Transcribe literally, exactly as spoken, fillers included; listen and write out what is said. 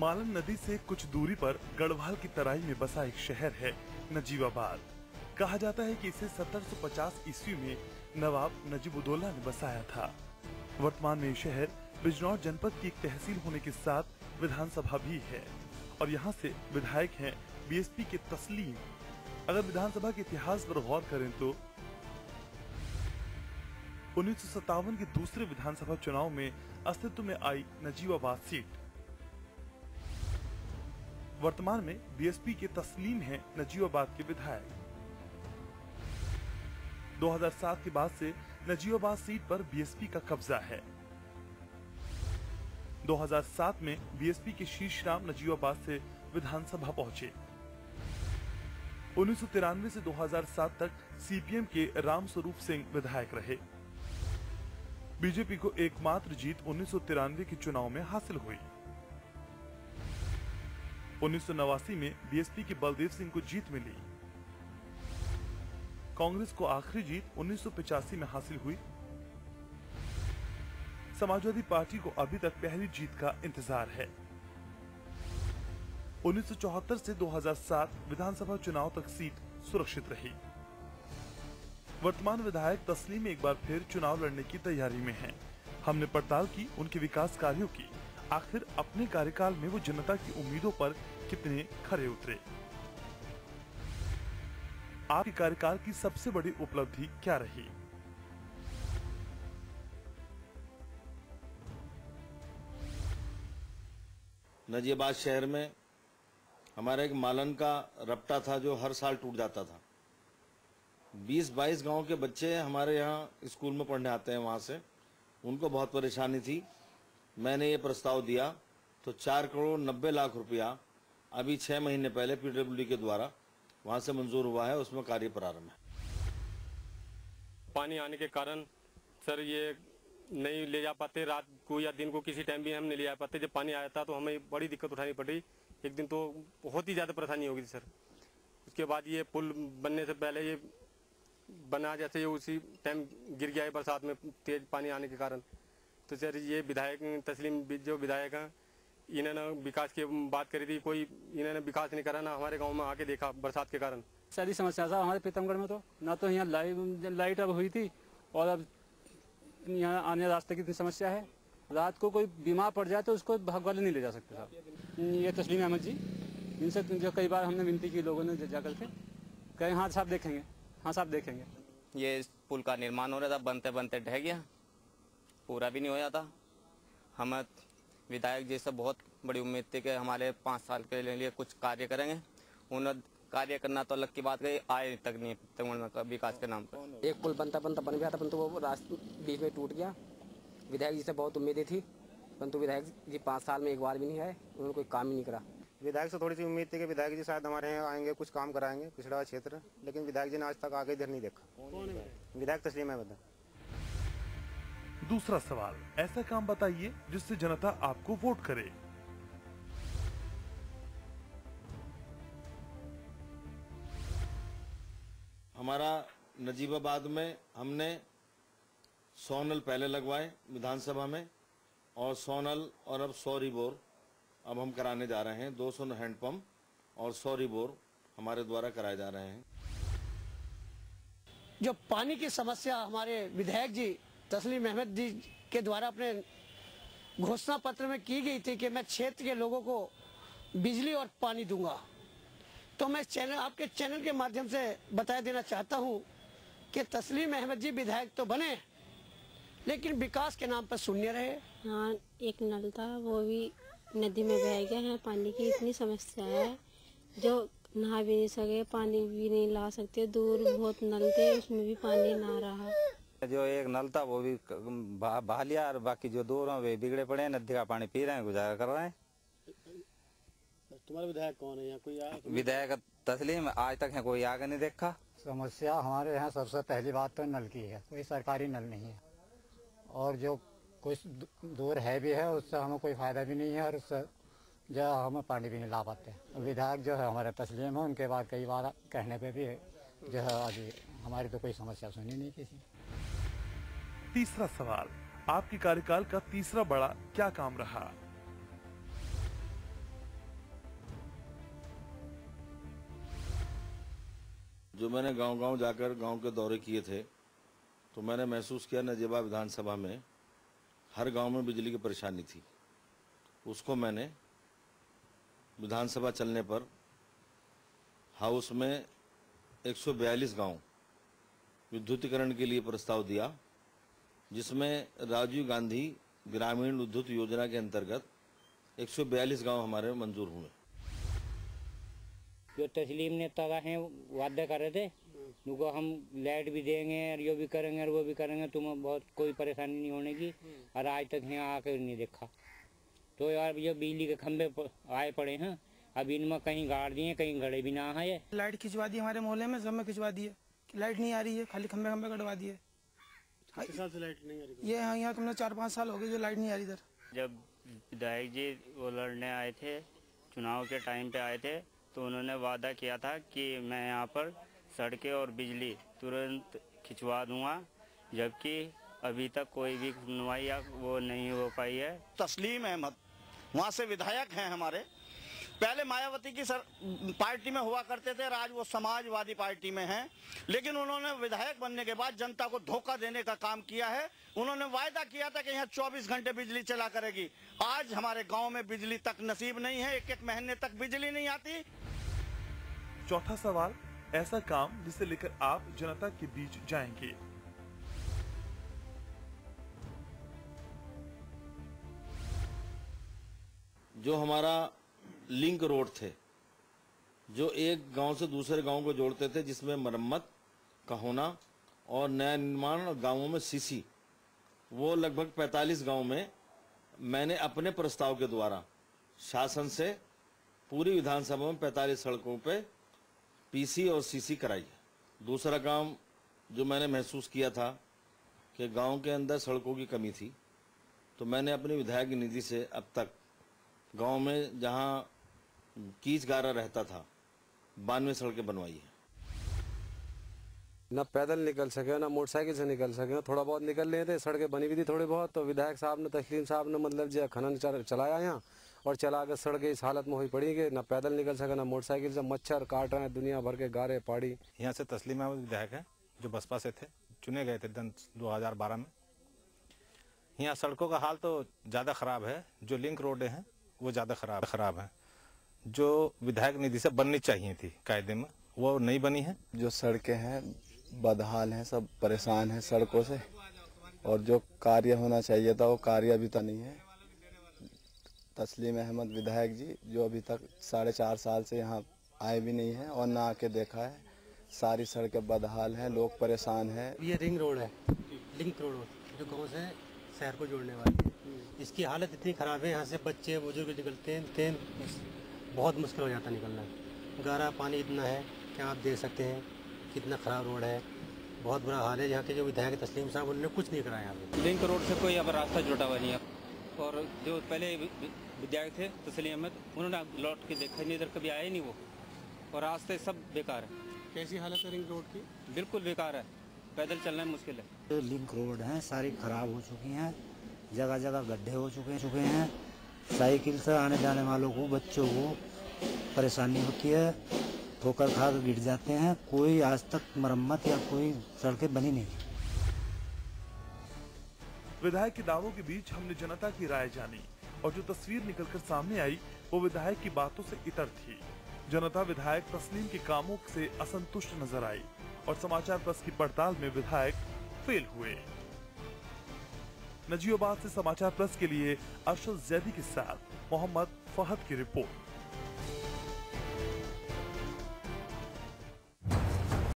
मालन नदी से कुछ दूरी पर गढ़वाल की तराई में बसा एक शहर है नजीबाबाद। कहा जाता है कि इसे सत्रह सौ पचास ईस्वी में नवाब नजीबुद्दौला ने बसाया था। वर्तमान में ये शहर बिजनौर जनपद की एक तहसील होने के साथ विधानसभा भी है और यहाँ से विधायक हैं बीएसपी के तस्लीम। अगर विधानसभा के इतिहास पर गौर करें तो उन्नीस सौ सत्तावन के दूसरे विधानसभा चुनाव में अस्तित्व में आई नजीबाबाद सीट। वर्तमान में बीएसपी के तस्लीम हैं नजीबाबाद के विधायक। दो हज़ार सात के बाद से नजीबाबाद सीट पर बीएसपी का कब्जा है। दो हज़ार सात में बीएसपी के शीशराम नजीबाबाद से विधानसभा पहुंचे। उन्नीस सौ तिरानवे से दो हज़ार सात तक सीपीएम के रामस्वरूप सिंह विधायक रहे। बीजेपी को एकमात्र जीत उन्नीस सौ तिरानवे के चुनाव में हासिल हुई। उन्नीस सौ नवासी में बीएसपी के बलदेव सिंह को जीत मिली। कांग्रेस को आखिरी जीत उन्नीस सौ पचासी में हासिल हुई। समाजवादी पार्टी को अभी तक पहली जीत का इंतजार है। उन्नीस सौ चौहत्तर से दो हज़ार सात विधानसभा चुनाव तक सीट सुरक्षित रही। वर्तमान विधायक तस्लीम एक बार फिर चुनाव लड़ने की तैयारी में हैं। हमने पड़ताल की उनके विकास कार्यों की, आखिर अपने कार्यकाल में वो जनता की उम्मीदों पर कितने खरे उतरे। आपके कार्यकाल की सबसे बड़ी उपलब्धि क्या रही? नजीबाबाद शहर में हमारा एक मालन का रपटा था जो हर साल टूट जाता था। बीस बाईस गांव के बच्चे हमारे यहाँ स्कूल में पढ़ने आते हैं, वहां से उनको बहुत परेशानी थी। मैंने ये प्रस्ताव दिया तो चार करोड़ नब्बे लाख रुपया अभी छह महीने पहले पीडब्ल्यूडी के द्वारा वहां से मंजूर हुआ है, उसमें कार्य प्रारंभ है। पानी आने के कारण सर ये नहीं ले जा पाते, रात को या दिन को किसी टाइम भी हम नहीं ले जा पाते। जब पानी आया था तो हमें बड़ी दिक्कत उठानी पड़ी। एक दिन तो बहुत ही ज़्यादा परेशानी होगी सर। उसके बाद ये पुल बनने से पहले ये बना, जैसे ये उसी टाइम गिर गया है बरसात में तेज पानी आने के कारण। तो सर ये विधायक तस्लीम जो विधायक हैं, इन्होंने विकास की बात करी थी, कोई इन्होंने विकास नहीं करा ना हमारे गाँव में आके देखा बरसात के कारण। सारी समस्या था हमारे प्रीतमगढ़ में, तो ना तो यहाँ लाइट लाइट अब हुई थी और अब यहाँ आने रास्ते की इतनी समस्या है। रात को कोई बीमार पड़ जाए तो उसको भाग वाले नहीं ले जा सकते साहब। ये तस्लीम अहमद जी, इनसे जो कई बार हमने विनती की लोगों ने जा करके, कहे हाँ साहब देखेंगे, हाँ साहब देखेंगे। ये पुल का निर्माण हो रहा था, बनते बनते ढह गया, पूरा भी नहीं हो जाता। हम विधायक जी से बहुत बड़ी उम्मीद थी कि हमारे पाँच साल के लिए कुछ कार्य करेंगे। उन्होंने कार्य करना तो अलग की बात गई, आए तक नहीं तक विकास के नाम पर। एक पुल बनता बनता बन गया था, परंतु वो रास्ते बीच में टूट गया। विधायक जी से बहुत उम्मीदें थी, परंतु विधायक जी पाँच साल में एक बार भी नहीं आए, उन्होंने कोई काम ही नहीं करा। विधायक से थोड़ी सी उम्मीद थी कि विधायक जी शायद हमारे यहाँ आएंगे, कुछ काम कराएंगे पिछड़ा क्षेत्र, लेकिन विधायक जी ने आज तक आगे इधर नहीं देखा। विधायक तस्लीम अहमद। दूसरा सवाल, ऐसा काम बताइए जिससे जनता आपको वोट करे। हमारा नजीबाबाद में हमने सौ नल पहले लगवाए विधानसभा में, और सौ नल और अब सौ रिबोर अब हम कराने जा रहे हैं। दो सौ हैंडपंप और सौ रिबोर हमारे द्वारा कराए जा रहे हैं। जो पानी की समस्या हमारे विधायक जी तस्लीम अहमद जी के द्वारा अपने घोषणा पत्र में की गई थी कि मैं क्षेत्र के लोगों को बिजली और पानी दूंगा, तो मैं चैनल आपके चैनल के माध्यम से बता देना चाहता हूं कि तस्लीम अहमद जी विधायक तो बने, लेकिन विकास के नाम पर शून्य रहे। हाँ, एक नल था वो भी नदी में बह गया है। पानी की इतनी समस्या है, जो नहा भी नहीं सके, पानी भी नहीं ला सकते। दूर बहुत नल थे, उसमें भी पानी ना रहा। जो एक नल था वो भी बहा लिया, और बाकी जो दो वे बिगड़े पड़े हैं, नदी का पानी पी रहे हैं, गुजारा कर रहे हैं। तुम्हारे विधायक कौन है यहाँ? कोई आया? विधायक तस्लीम आज तक है कोई आगे नहीं देखा। समस्या हमारे यहाँ सबसे पहली बात तो नल की है, कोई सरकारी नल नहीं है, और जो कुछ दूर है भी है उससे हमें कोई फायदा भी नहीं है, और उससे जो हमें पानी भी नहीं ला पाते। विधायक जो है हमारे तस्लीम है, उनके बाद कई बार कहने पे भी जो है अभी हमारी तो कोई समस्या सुनी नहीं किसी। तीसरा सवाल, आपके कार्यकाल का तीसरा बड़ा क्या काम रहा? जो मैंने गांव-गांव जाकर गांव के दौरे किए थे, तो मैंने महसूस किया नजीबा विधानसभा में हर गांव में बिजली की परेशानी थी। उसको मैंने विधानसभा चलने पर हाउस में एक सौ बयालीस गांव विद्युतीकरण के लिए प्रस्ताव दिया, जिसमें राजीव गांधी ग्रामीण विद्युत योजना के अंतर्गत एक सौ बयालीस गांव हमारे मंजूर हुए। जो तस्लीम नेता हैं वादा कर रहे थे, उनको हम लाइट भी देंगे और ये भी करेंगे और वो भी करेंगे, तुम्हें बहुत कोई परेशानी नहीं होने की, और आज तक यहाँ आकर नहीं देखा। तो यार ये बिजली के खंभे आए पड़े हैं, अब इनमें कहीं गाड़ दिए, कहीं गड़े भी ना है। लाइट खिंचवा दी हमारे मोहल्ले में, सब में खिंचवा दी है, लाइट नहीं आ रही है, खाली खंभे खंभे कटवा दिए। कितने साल से लाइट नहीं आ रही? ये हाँ, यहाँ तुमने चार पाँच साल हो गए जो लाइट नहीं आ रही इधर। जब विधायक जी वो लड़ने आए थे, चुनाव के टाइम पे आए थे, तो उन्होंने वादा किया था कि मैं यहाँ पर सड़कें और बिजली तुरंत खिंचवा दूंगा, जबकि अभी तक कोई भी सुनवाई वो नहीं हो पाई है। तस्लीम अहमद वहाँ से विधायक हैं हमारे, पहले मायावती की सर पार्टी में हुआ करते थे, आज वो समाजवादी पार्टी में हैं, लेकिन उन्होंने विधायक बनने के बाद जनता को धोखा देने का काम किया है। उन्होंने वायदा किया था कि यहाँ चौबीस घंटे बिजली चला करेगी, आज हमारे गांव में बिजली तक नसीब नहीं है, एक एक महीने तक बिजली नहीं आती। चौथा सवाल, ऐसा काम जिसे लेकर आप जनता के बीच जाएंगे। जो हमारा लिंक रोड थे, जो एक गांव से दूसरे गांव को जोड़ते थे, जिसमें मरम्मत का होना और नया निर्माण गांवों में सीसी, वो लगभग पैंतालीस गांव में मैंने अपने प्रस्ताव के द्वारा शासन से पूरी विधानसभा में पैंतालीस सड़कों पे पीसी और सीसी कराई है। दूसरा काम जो मैंने महसूस किया था कि गांव के अंदर सड़कों की कमी थी, तो मैंने अपनी विधायक निधि से अब तक गांव में जहां कीच गारा रहता था, बानवे सड़कें बनवाई है। ना पैदल निकल सके, ना मोटरसाइकिल से निकल सके, थोड़ा बहुत निकल रहे थे, सड़कें बनी हुई थी थोड़ी बहुत, तो विधायक साहब ने, तस्लीम साहब ने मतलब जो खनन चलाया यहाँ और चला कर सड़कें इस हालत में हुई पड़ी कि ना पैदल निकल सके, ना मोटरसाइकिल से, मच्छर काट रहे हैं दुनिया भर के, गारे पहाड़ी। यहाँ से तस्लीम अहमद विधायक है, जो बसपा से थे, चुने गए थे दो हजार बारह में। यहाँ सड़कों का हाल तो ज़्यादा खराब है, जो लिंक रोड हैं वो ज़्यादा खराब खराब है, जो विधायक निधि से बननी चाहिए थी कायदे में, वो नहीं बनी है। जो सड़कें हैं बदहाल हैं, सब परेशान हैं सड़कों से, और जो कार्य होना चाहिए था वो कार्य अभी तक नहीं है। तस्लीम अहमद विधायक जी जो अभी तक साढ़े चार साल से यहाँ आए भी नहीं हैं और ना आके देखा है, सारी सड़कें बदहाल हैं, लोग परेशान हैं। ये रिंग रोड है, लिंक रोड जो गाँव से शहर को जोड़ने वाली है, इसकी हालत इतनी ख़राब है, यहाँ से बच्चे बुजुर्ग निकलते हैं, तेन बहुत मुश्किल हो जाता है निकलना। गहरा पानी इतना है कि आप देख सकते हैं कितना ख़राब रोड है, बहुत बुरा हाल है। यहाँ के जो विधायक तस्लीम साहब उन्होंने कुछ नहीं कराया यहाँ पे। लिंक रोड से कोई अब रास्ता जुटा हुआ नहीं है, और जो पहले विधायक थे तस्लीम अहमद, उन्होंने लौट के देखा नहीं, इधर कभी आए नहीं वो, और रास्ते सब बेकार है। कैसी हालत है रिंग रोड की? बिल्कुल बेकार है, पैदल चलना मुश्किल है। जो लिंक रोड हैं सारी खराब हो चुकी हैं, जगह जगह गड्ढे हो चुके चुके हैं, साइकिल से आने जाने वालों को, बच्चों को परेशानी होती है, ठोकर खा कर गिर जाते हैं। कोई आज तक मरम्मत या कोई सड़कें बनी नहीं। विधायक के दावों के बीच हमने जनता की राय जानी, और जो तस्वीर निकलकर सामने आई वो विधायक की बातों से इतर थी। जनता विधायक तस्लीम के कामों से असंतुष्ट नजर आई, और समाचार प्लस की पड़ताल में विधायक फेल हुए। नजीबाबाद से समाचार प्लस के लिए अरशद जैदी के साथ मोहम्मद फहद की रिपोर्ट।